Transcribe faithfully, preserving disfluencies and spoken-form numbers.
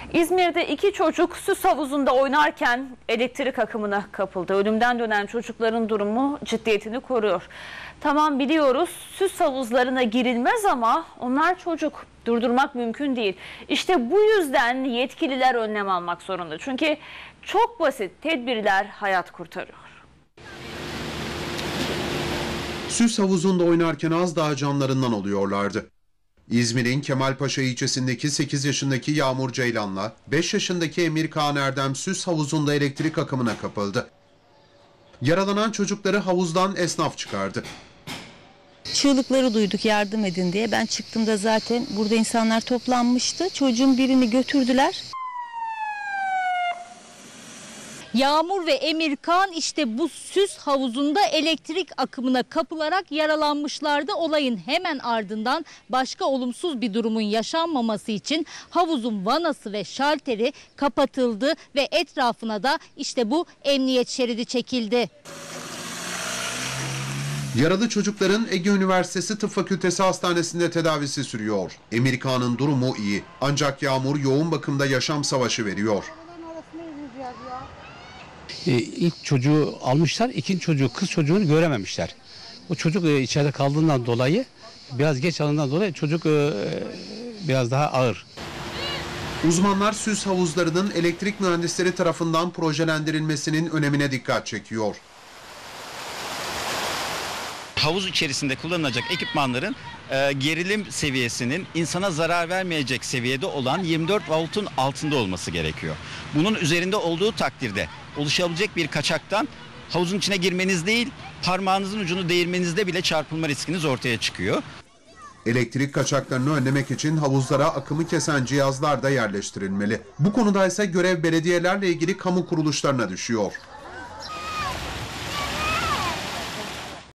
İzmir'de iki çocuk süs havuzunda oynarken elektrik akımına kapıldı. Ölümden dönen çocukların durumu ciddiyetini koruyor. Tamam, biliyoruz süs havuzlarına girilmez ama onlar çocuk. Durdurmak mümkün değil. İşte bu yüzden yetkililer önlem almak zorunda. Çünkü çok basit tedbirler hayat kurtarıyor. Süs havuzunda oynarken az daha canlarından oluyorlardı. İzmir'in Kemalpaşa ilçesindeki sekiz yaşındaki Yağmur Ceylan'la beş yaşındaki Emir Kaan Erdem süs havuzunda elektrik akımına kapıldı. Yaralanan çocukları havuzdan esnaf çıkardı. Çığlıkları duyduk yardım edin diye. Ben çıktığımda zaten burada insanlar toplanmıştı. Çocuğun birini götürdüler. Yağmur ve Emir Kaan işte bu süs havuzunda elektrik akımına kapılarak yaralanmışlardı. Olayın hemen ardından başka olumsuz bir durumun yaşanmaması için havuzun vanası ve şalteri kapatıldı ve etrafına da işte bu emniyet şeridi çekildi. Yaralı çocukların Ege Üniversitesi Tıp Fakültesi Hastanesi'nde tedavisi sürüyor. Emir Kaan'ın durumu iyi ancak Yağmur yoğun bakımda yaşam savaşı veriyor. Ee, ilk çocuğu almışlar, ikinci çocuğu, kız çocuğunu görememişler. O çocuk e, içeride kaldığından dolayı, biraz geç alındığından dolayı çocuk e, biraz daha ağır. Uzmanlar süs havuzlarının elektrik mühendisleri tarafından projelendirilmesinin önemine dikkat çekiyor. Havuz içerisinde kullanılacak ekipmanların e, gerilim seviyesinin insana zarar vermeyecek seviyede olan yirmi dört voltun altında olması gerekiyor. Bunun üzerinde olduğu takdirde oluşabilecek bir kaçaktan havuzun içine girmeniz değil, parmağınızın ucunu değirmenizde bile çarpılma riskiniz ortaya çıkıyor. Elektrik kaçaklarını önlemek için havuzlara akımı kesen cihazlar da yerleştirilmeli. Bu konuda ise görev belediyelerle ilgili kamu kuruluşlarına düşüyor.